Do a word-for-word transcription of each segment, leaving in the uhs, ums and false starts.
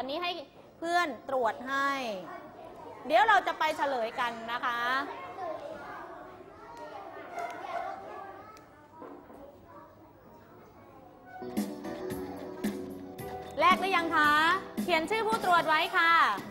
วันนี้ให้เพื่อนตรวจให้เดี๋ยวเราจะไปเฉลยกันนะคะแลกหรือยังคะเขียนชื่อผู้ตรวจไว้ค่ะ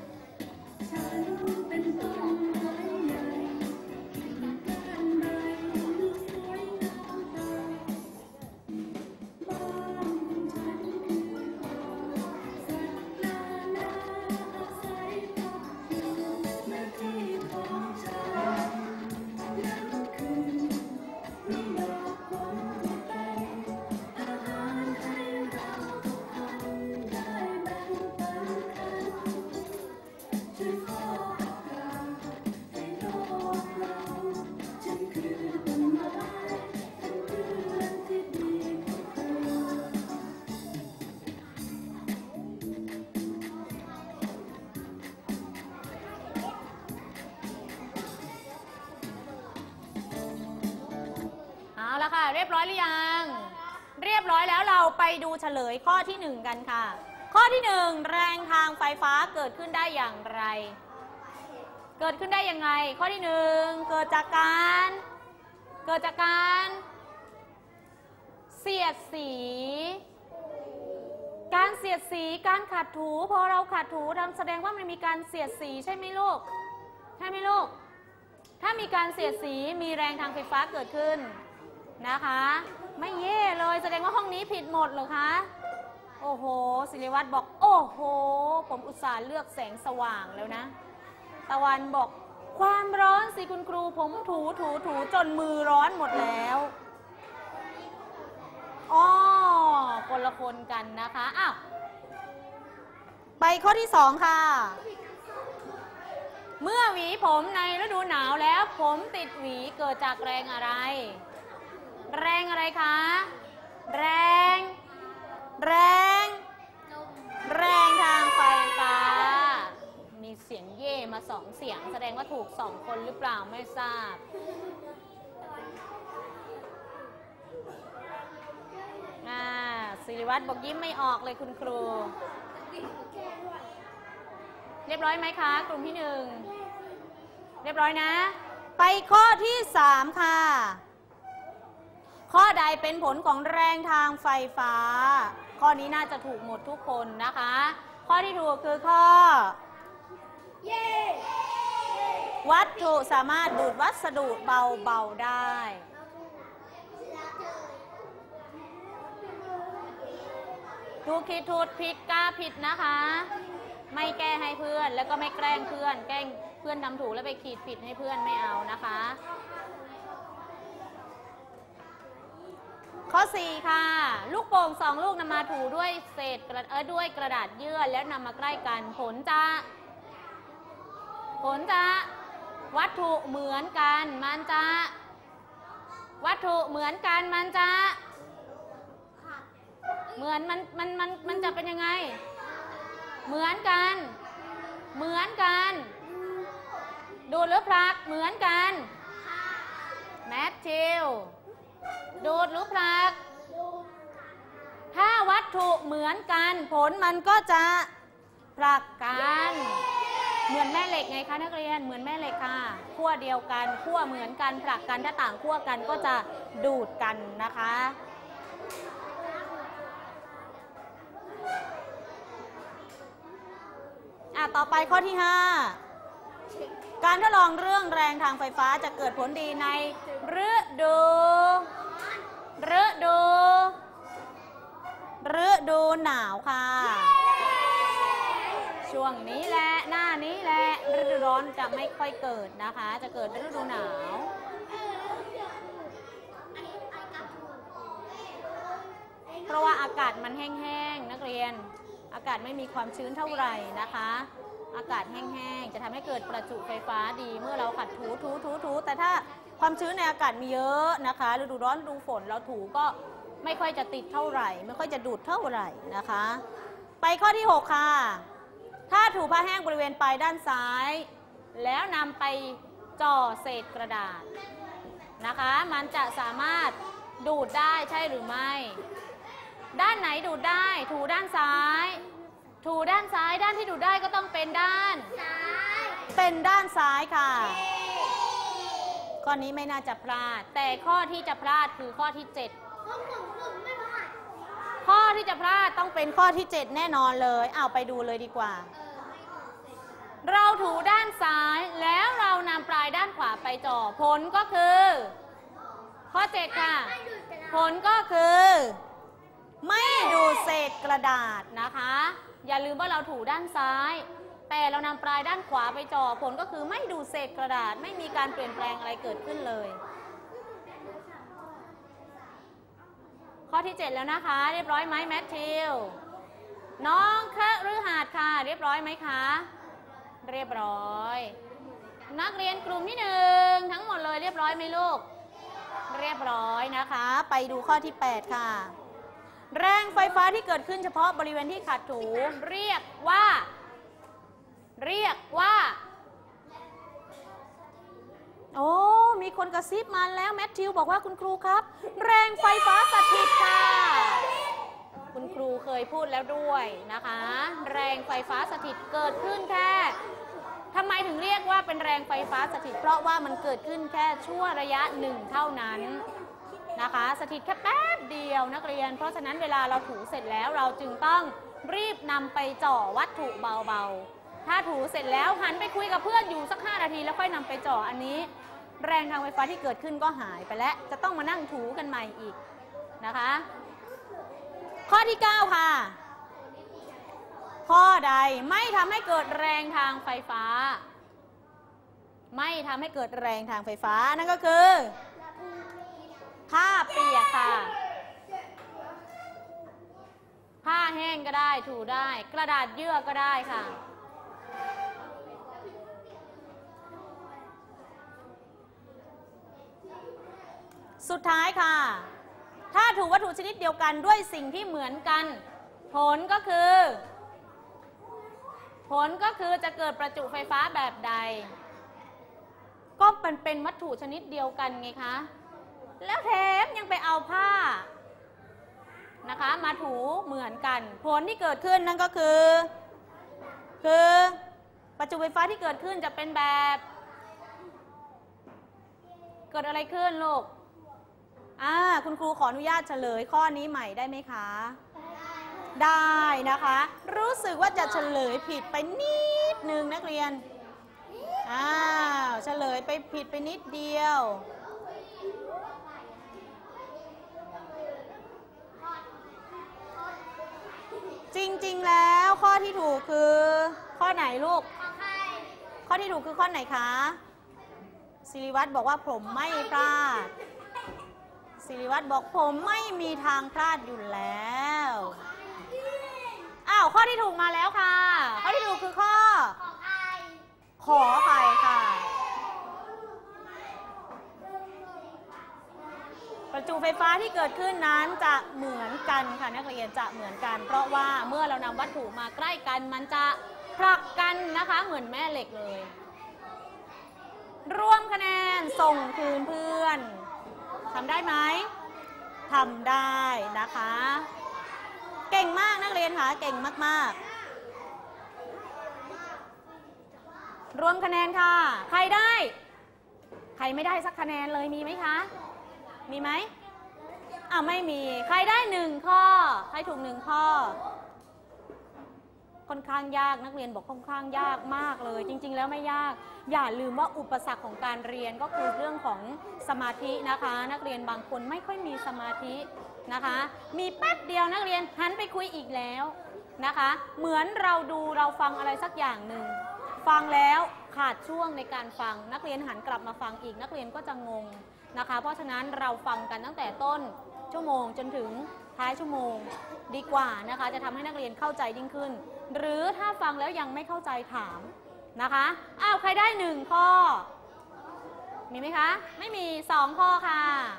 เรียบร้อยหรือยังเรียบร้อยแล้วเราไปดูเฉลยข้อที่หนึ่งกันค่ะข้อที่หนึ่งแรงทางไฟฟ้าเกิดขึ้นได้อย่างไรเกิดขึ้นได้ยังไงข้อที่หนึ่งเกิดจากการเกิดจากการเสียดสีการเสียดสีการขัดถูพอเราขัดถูทำแสดงว่ามันมีการเสียดสีใช่ไหมลูกใช่ไหมลูกถ้ามีการเสียดสีมีแรงทางไฟฟ้าเกิดขึ้นนะคะไม่เย่เลยแสดงว่าห้องนี้ผิดหมดเหรอคะโอ้โหศิริวัตรบอกโอ้โหผมอุตส่าห์เลือกแสงสว่างแล้วนะตะวันบอกความร้อนสิคุณครูผมถูถูถูจนมือร้อนหมดแล้วอ๋อคนละคนกันนะคะอ้าวไปข้อที่สองค่ะเมื่อหวีผมในฤดูหนาวแล้วผมติดหวีเกิดจากแรงอะไรแรงอะไรคะแรงแรงแรงทางไฟฟ้ามีเสียงเย่มาสองเสียงแสดงว่าถูกสองคนหรือเปล่าไม่ทราบอ่าศิริวัตรบอกยิ้มไม่ออกเลยคุณครูเรียบร้อยไหมคะกลุ่มที่หนึ่งเรียบร้อยนะไปข้อที่สามค่ะข้อใดเป็นผลของแรงทางไฟฟ้าข้อนี้น่าจะถูกหมดทุกคนนะคะข้อที่ถูกคือข้อวัตถุสามารถดูดวัสดุเบาๆได้ถูกคิดถูกผิดกล้าผิดนะคะไม่แก้ให้เพื่อนแล้วก็ไม่แกล้งเพื่อนแกล้งเพื่อนทำถูกแล้วไปขีดผิดให้เพื่อนไม่เอานะคะข้อสี่ค่ะลูกโป่งสองลูกนำมาถูด้วยเศษกระเออด้วยกระดาษเยื่อแล้วนำมาใกล้กันผลจะผลจะวัตถุเหมือนกันมันจะวัตถุเหมือนกันมันจะเหมือนมันมันมันมันจะเป็นยังไงเหมือนกันเหมือนกันดูดหรือผลักเหมือนกันแมทธิวดูดหรือผลักถ้าวัตถุเหมือนกันผลมันก็จะผลักกันเหมือนแม่เหล็กไงคะนักเรียนเหมือนแม่เหล็กค่ะขั้วเดียวกันขั้วเหมือนกันผลักกันถ้าต่างขั้วกันก็จะดูดกันนะคะอ่ะต่อไปข้อที่ห้าการทดลองเรื่องแรงทางไฟฟ้าจะเกิดผลดีในฤดูฤดูฤดูหนาวค่ะช่วงนี้แหละหน้านี้แหละฤดูร้อนจะไม่ค่อยเกิดนะคะจะเกิดฤดูหนาวเพราะว่าอากาศมันแห้งๆนักเรียนอากาศไม่มีความชื้นเท่าไหร่นะคะอากาศแห้งๆจะทำให้เกิดประจุไฟฟ้าดีเมื่อเราขัดถูถูถูถูแต่ถ้าความชื้นในอากาศมีเยอะนะคะฤดูร้อนฤดูฝนเราถูก็ไม่ค่อยจะติดเท่าไหร่ไม่ค่อยจะดูดเท่าไหร่นะคะไปข้อที่หกค่ะถ้าถูผ้าแห้งบริเวณปลายด้านซ้ายแล้วนำไปจ่อเศษกระดาษนะคะมันจะสามารถดูดได้ใช่หรือไม่ด้านไหนดูดได้ถูด้านซ้ายถูด้านซ้ายด้านที่ดูได้ก็ต้องเป็นด้านเป็นด้านซ้ายค่ะข้อนี้ไม่น่าจะพลาดแต่ข้อที่จะพลาดคือข้อที่เจ็ดข้อที่จะพลาดต้องเป็นข้อที่เจ็ดแน่นอนเลยเอาไปดูเลยดีกว่าเราถูด้านซ้ายแล้วเรานำปลายด้านขวาไปจ่อผลก็คือข้อเจ็ดค่ะผลก็คือไม่ดูเศษกระดาษนะคะอย่าลืมว่าเราถูด้านซ้ายแต่เรานำปลายด้านขวาไปจ่อผลก็คือไม่ดูเศษกระดาษไม่มีการเปลี่ยนแปลงอะไรเกิดขึ้นเลยข้อที่เจ็ดแล้วนะคะเรียบร้อยไหมแมทธิวน้องคฤหัสถ์ค่ะเรียบร้อยไหมคะเรียบร้อยนักเรียนกลุ่มที่หนึ่งทั้งหมดเลยเรียบร้อยไหมลูกเรียบร้อยนะคะไปดูข้อที่แปดค่ะแรงไฟฟ้าที่เกิดขึ้นเฉพาะบริเวณที่ขัดถูเรียกว่าเรียกว่าโอ้มีคนกระซิบมาแล้วแมทธิวบอกว่าคุณครูครับแรงไฟฟ้าสถิตค่ะคุณครูเคยพูดแล้วด้วยนะคะแรงไฟฟ้าสถิตเกิดขึ้นแค่ทำไมถึงเรียกว่าเป็นแรงไฟฟ้าสถิตเพราะว่ามันเกิดขึ้นแค่ชั่วระยะหนึ่งเท่านั้นนะคะสถิตแค่แป๊บเดียวนักเรียนเพราะฉะนั้นเวลาเราถูเสร็จแล้วเราจึงต้องรีบนำไปจ่อวัตถุเบาๆถ้าถูเสร็จแล้วหันไปคุยกับเพื่อนอยู่สักห้านาทีแล้วค่อยนำไปจ่ออันนี้แรงทางไฟฟ้าที่เกิดขึ้นก็หายไปแล้วจะต้องมานั่งถูกันใหม่อีกนะคะข้อที่เก้าค่ะข้อใดไม่ทำให้เกิดแรงทางไฟฟ้าไม่ทำให้เกิดแรงทางไฟฟ้านั่นก็คือผ้าเปียกค่ะผ้าแห้งก็ได้ถูได้กระดาษเยื่อก็ได้ค่ะสุดท้ายค่ะถ้าถูวัตถุชนิดเดียวกันด้วยสิ่งที่เหมือนกันผลก็คือผลก็คือจะเกิดประจุไฟฟ้าแบบใดก็เป็นเป็นวัตถุชนิดเดียวกันไงคะแล้วแถมยังไปเอาผ้านะคะมาถูเหมือนกันผลที่เกิดขึ้นนั่นก็คือคือประจุไฟฟ้าที่เกิดขึ้นจะเป็นแบบเกิดอะไรขึ้นลูกอ่าคุณครูขออนุญาตเฉลยข้อนี้ใหม่ได้ไหมคะได้นะคะรู้สึกว่าจะเฉลยผิดไปนิดนึงนักเรียนอ้าวเฉลยไปผิดไปนิดเดียวจริงๆแล้วข้อที่ถูกคือข้อไหนลูกข้อที่ถูกคือข้อไหนคะศิริวัฒน์บอกว่าผมไม่พลาดศิริวัฒน์บอกผมไม่มีทางพลาดอยู่แล้วอ้าวข้อที่ถูกมาแล้วค่ะข้อที่ถูกคือข้อขอไข่ค่ะประจุไฟฟ้าที่เกิดขึ้นนั้นจะเหมือนกันค่ะนักเรียนจะเหมือนกันเพราะว่าเมื่อเรานำวัตถุมาใกล้กันมันจะผลักกันนะคะเหมือนแม่เหล็กเลยรวมคะแนนส่งคืนเพื่อนทำได้ไหมทำได้นะคะเก่งมากนักเรียนค่ะเก่งมากๆรวมคะแนนค่ะใครได้ใครไม่ได้สักคะแนนเลยมีไหมคะมีไหมอ่าไม่มีใครได้หนึ่งข้อใครถูกหนึ่งข้อค่อนข้างยากนักเรียนบอกค่อนข้างยากมากเลยจริงๆแล้วไม่ยากอย่าลืมว่าอุปสรรคของการเรียนก็คือเรื่องของสมาธินะคะนักเรียนบางคนไม่ค่อยมีสมาธินะคะมีแป๊บเดียวนักเรียนหันไปคุยอีกแล้วนะคะเหมือนเราดูเราฟังอะไรสักอย่างหนึ่งฟังแล้วขาดช่วงในการฟังนักเรียนหันกลับมาฟังอีกนักเรียนก็จะงงนะคะเพราะฉะนั้นเราฟังกันตั้งแต่ต้นชั่วโมงจนถึงท้ายชั่วโมงดีกว่านะคะจะทำให้นักเรียนเข้าใจยิ่งขึ้นหรือถ้าฟังแล้วยังไม่เข้าใจถามนะคะอ้าวใครได้หนึ่งข้อมีไหมคะไม่มีสองข้อค่ะ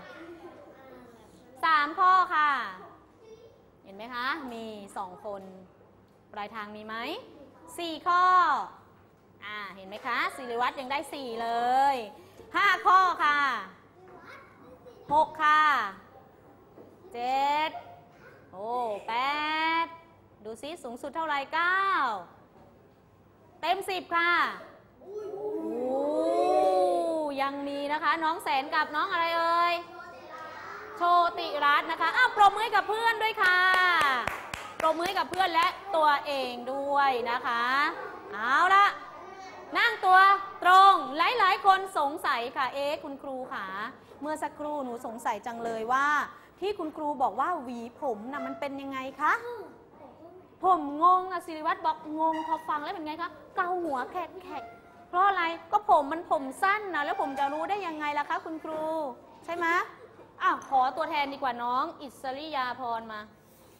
สามข้อค่ะเห็นไหมคะมีสองคนปลายทางมีไหมสี่ข้ออ่าเห็นไหมคะศิริวัฒน์ยังได้สี่เลยห้าข้อค่ะหกค่ะเจ็ดโอ้แปดดูซิซิสูงสุดเท่าไหร่เก้าเต็มสิบค่ะโอ้ยังมีนะคะน้องแสนกับน้องอะไรเอ่ยโชติรัตน์นะคะอ้าวปรบมือให้กับเพื่อนด้วยค่ะปรบมือให้กับเพื่อนและตัวเองด้วยนะคะเอาละนั่งตัวตรงหลายๆคนสงสัยค่ะเอ๊ะคุณครูค่ะเมื่อสักครู่หนูสงสัยจังเลยว่าที่คุณครูบอกว่าหวีผมนะมันเป็นยังไงคะผมงงอะศิริวัตรบอกงงพอฟังแล้วเป็นไงคะเกาหัวแขกแขกเพราะอะไรก็ผมมันผมสั้นนะแล้วผมจะรู้ได้ยังไงล่ะคะคุณครูใช่ไหมอ้าวขอตัวแทนดีกว่าน้องอิสริยาพรมา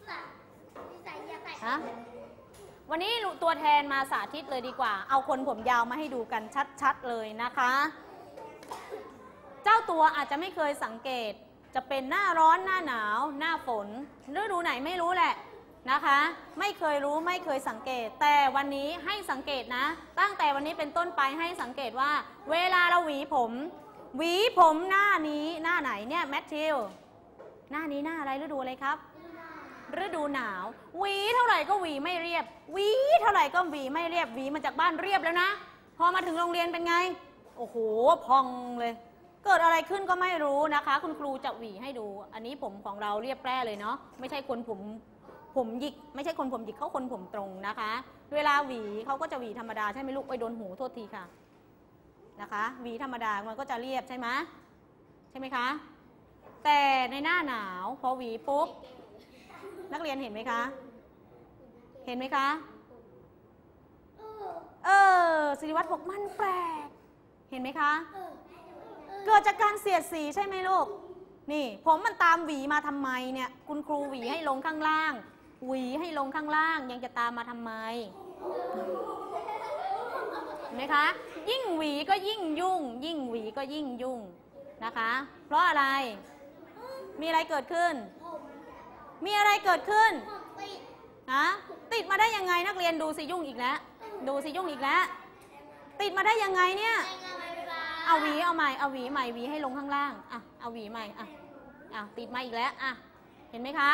ฮะวันนี้ตัวแทนมาสาธิตเลยดีกว่าเอาคนผมยาวมาให้ดูกันชัดๆเลยนะคะเจ้าตัวอาจจะไม่เคยสังเกตจะเป็นหน้าร้อนหน้าหนาวหน้าฝนฤดูไหนไม่รู้แหละนะคะไม่เคยรู้ไม่เคยสังเกตแต่วันนี้ให้สังเกตนะตั้งแต่วันนี้เป็นต้นไปให้สังเกตว่าเวลาเราหวีผมหวีผมหน้านี้หน้าไหนเนี่ยแมทธิวหน้านี้หน้าอะไรฤดูอะไรครับฤดูหนาวหวีเท่าไหร่ก็หวีไม่เรียบหวีเท่าไหร่ก็หวีไม่เรียบหวีมาจากบ้านเรียบแล้วนะพอมาถึงโรงเรียนเป็นไงโอ้โหพองเลยเกิดอะไรขึ้นก็ไม่รู้นะคะคุณครูจะหวีให้ดูอันนี้ผมของเราเรียบแปร่เลยเนาะไม่ใช่คนผมผมหยิกไม่ใช่คนผมหยิกเขาคนผมตรงนะคะเวลาหวีเขาก็จะหวีธรรมดาใช่ไหมลูกไปโดนหูโทษทีค่ะนะคะหวีธรรมดามันก็จะเรียบใช่ไหมใช่ไหมคะแต่ในหน้าหนาวพอหวีปุ๊บนักเรียนเห็นไหมคะเห็นไหมคะเออศิริวัตรบอกมันแปลกเห็นไหมคะเกิดจากการเสียดสีใช่ไหมลูกนี่ผมมันตามหวีมาทำไมเนี่ยคุณครูหวีให้ลงข้างล่างหวีให้ลงข้างล่างยังจะตามมาทำไมเห็นไหมคะยิ่งหวีก็ยิ่งยุ่งยิ่งหวีก็ยิ่งยุ่งนะคะเพราะอะไรมีอะไรเกิดขึ้นมีอะไรเกิดขึ้นฮะติดมาได้ยังไงนักเรียนดูสิยุ่งอีกแล้วดูสิยุ่งอีกแล้วติดมาได้ยังไงเนี่ยเอาหวีเอาใหม่เอาหวีใหม่หวีให้ลงข้างล่างอ่ะเอาหวีใหม่อ่ะอ่ะติดมาอีกแล้วอ่ะเห็นไหมคะ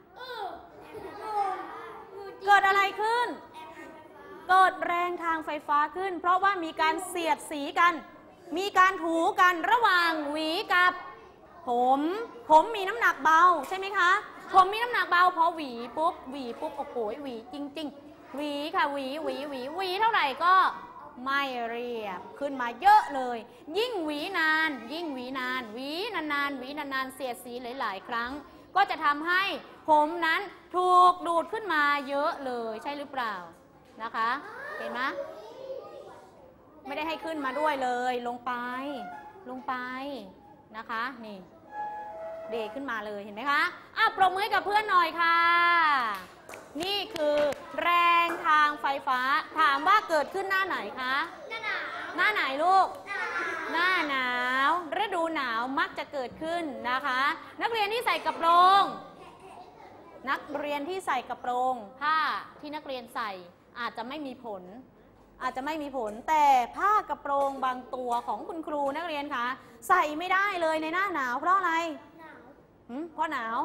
เกิดอะไรขึ้นเกิดแรงทางไฟฟ้าขึ้นเพราะว่ามีการเสียดสีกันมีการถูกันระหว่างหวีกับผมผมมีน้ำหนักเบาใช่ไหมคะผมมีน้ำหนักเบาพอหวีปุ๊บหวีปุ๊บโอ้โหหวีจริงๆหวีค่ะหวีหวีหวีหวีเท่าไหร่ก็ไม่เรียบขึ้นมาเยอะเลยยิ่งหวีนานยิ่งหวีนานหวีนานๆหวีนานๆเสียดสีหลายๆครั้งก็จะทำให้ผมนั้นถูกดูดขึ้นมาเยอะเลยใช่หรือเปล่านะคะเห็นไหมไม่ได้ให้ขึ้นมาด้วยเลยลงไปลงไปนะคะนี่เดขึ้นมาเลยเห็นไหมคะอ่ะปรบมือให้กับเพื่อนหน่อยค่ะนี่คือแรงทางไฟฟ้าถามว่าเกิดขึ้นหน้าไหนคะหน้าหนาวหน้าไหนลูกหน้าหนาวฤดูหนาวมักจะเกิดขึ้นนะคะนักเรียนที่ใส่กระโปรงนักเรียนที่ใส่กระโปรงผ้าที่นักเรียนใส่อาจจะไม่มีผลอาจจะไม่มีผลแต่ผ้ากระโปรงบางตัวของคุณครูนักเรียนคะใส่ไม่ได้เลยในหน้าหนาวเพราะอะไรหนาวเพราะหนาว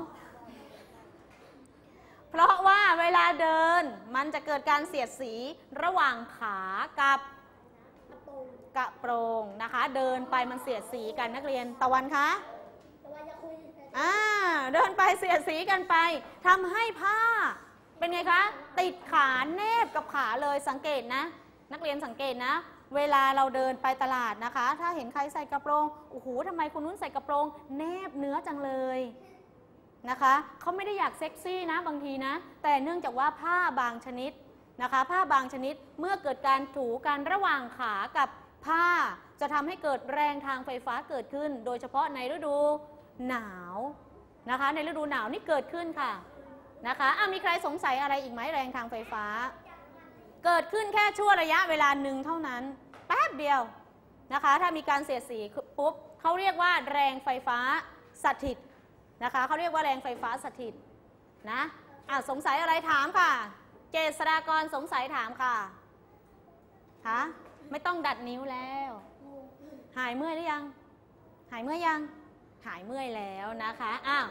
เพราะว่าเวลาเดินมันจะเกิดการเสียดสีระหว่างขากับกระโปรงนะคะเดินไปมันเสียดสีกันนักเรียนตะวันคะอ่าเดินไปเสียดสีกันไปทำให้ผ้าเป็นไงคะติดขาแนบกับขาเลยสังเกตนะนักเรียนสังเกตนะเวลาเราเดินไปตลาดนะคะถ้าเห็นใครใส่กระโปรงโอ้โหทำไมคนนู้นใส่กระโปรงแนบเนื้อจังเลยนะคะเขาไม่ได้อยากเซ็กซี่นะบางทีนะแต่เนื่องจากว่าผ้าบางชนิดนะคะผ้าบางชนิดเมื่อเกิดการถูกันระหว่างขากับผ้าจะทำให้เกิดแรงทางไฟฟ้าเกิดขึ้นโดยเฉพาะในฤดูหนาวนะคะในฤดูหนาวนี่เกิดขึ้นค่ะนะคะอ่ะมีใครสงสัยอะไรอีกไหมแรงทางไฟฟ้าเกิดขึ้นแค่ชั่วระยะเวลาหนึ่งเท่านั้นแป๊บเดียวนะคะถ้ามีการเสียดสีปุ๊บเขาเรียกว่าแรงไฟฟ้าสถิตนะคะเขาเรียกว่าแรงไฟฟ้าสถิตนะอ่ะสงสัยอะไรถามค่ะเจษฎากรสงสัยถามค่ะฮะไม่ต้องดัดนิ้วแล้วหายเมื่อยหรือยังหายเมื่อยยังหายเมื่อยแล้วนะคะอ้าวถ้า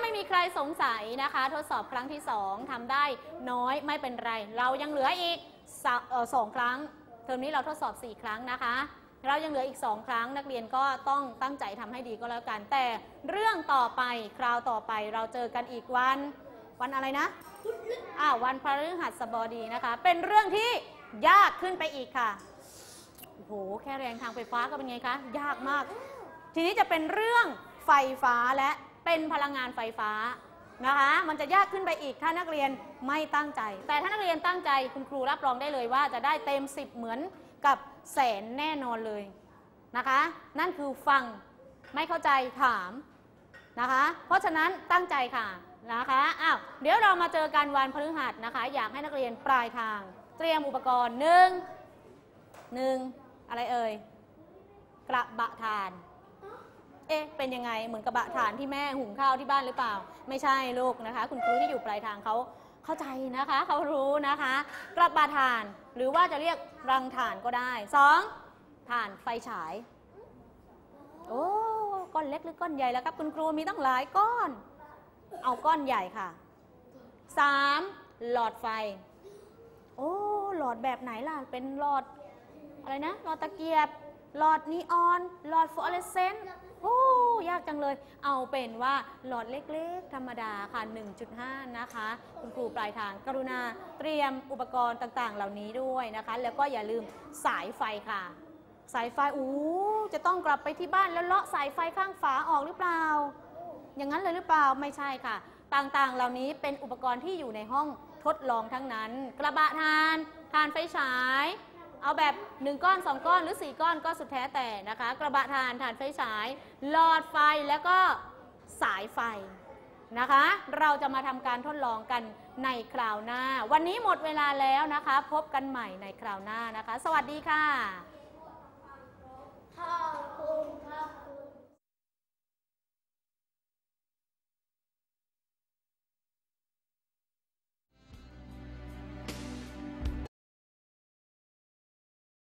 ไม่มีใครสงสัยนะคะทดสอบครั้งที่สองทำได้น้อยไม่เป็นไรเรายังเหลืออีกสองครั้งเทอมนี้เราทดสอบสี่ครั้งนะคะเรายังเหลืออีกสองครั้งนักเรียนก็ต้องตั้งใจทำให้ดีก็แล้วกันแต่เรื่องต่อไปคราวต่อไปเราเจอกันอีกวันวันอะไรนะอ้าววันพฤหัสบดีนะคะเป็นเรื่องที่ยากขึ้นไปอีกค่ะโอ้โหแค่แรงทางไฟฟ้าก็เป็นไงคะยากมากทีนี้จะเป็นเรื่องไฟฟ้าและเป็นพลังงานไฟฟ้านะคะมันจะยากขึ้นไปอีกถ้านักเรียนไม่ตั้งใจแต่ถ้านักเรียนตั้งใจคุณครูรับรองได้เลยว่าจะได้เต็มสิบเหมือนกับแสนแน่นอนเลยนะคะนั่นคือฟังไม่เข้าใจถามนะคะเพราะฉะนั้นตั้งใจค่ะนะคะอ้าวเดี๋ยวเรามาเจอกันวันพฤหัสนะคะอยากให้นักเรียนปลายทางเตรียมอุปกรณ์หนึ่งหนึ่งอะไรเอ่ยกระบะถ่านเอ๊ะเป็นยังไงเหมือนกระบะถ่านที่แม่หุงข้าวที่บ้านหรือเปล่าไม่ใช่ลูกนะคะคุณครูที่อยู่ปลายทางเขาเข้าใจนะคะเขารู้นะคะกระบะถ่านหรือว่าจะเรียกรังถ่านก็ได้สองถ่านไฟฉายโอ้ก้อนเล็กหรือก้อนใหญ่แล้วครับคุณครูมีตั้งหลายก้อนเอาก้อนใหญ่ค่ะสามหลอดไฟโอ้หลอดแบบไหนล่ะเป็นหลอดอะไรนะหลอดตะเกียบหลอดนีออนหลอดฟลูออเรสเซนต์โอ้ยากจังเลยเอาเป็นว่าหลอดเล็กๆธรรมดาค่ะ หนึ่งจุดห้า นะคะคุณครูปลายทางกรุณาเตรียมอุปกรณ์ต่างๆเหล่านี้ด้วยนะคะแล้วก็อย่าลืมสายไฟค่ะสายไฟอู้จะต้องกลับไปที่บ้านแล้วเลาะสายไฟข้างฝาออกหรือเปล่าอย่างนั้นเลยหรือเปล่าไม่ใช่ค่ะต่างๆเหล่านี้เป็นอุปกรณ์ที่อยู่ในห้องทดลองทั้งนั้นกระบะถ่านถ่านไฟฉายเอาแบบหนึ่งก้อนสองก้อนหรือสี่ก้อนก็สุดแท้แต่นะคะกระบะถ่านถ่านไฟฉายหลอดไฟแล้วก็สายไฟนะคะเราจะมาทำการทดลองกันในคราวหน้าวันนี้หมดเวลาแล้วนะคะพบกันใหม่ในคราวหน้านะคะสวัสดีค่ะ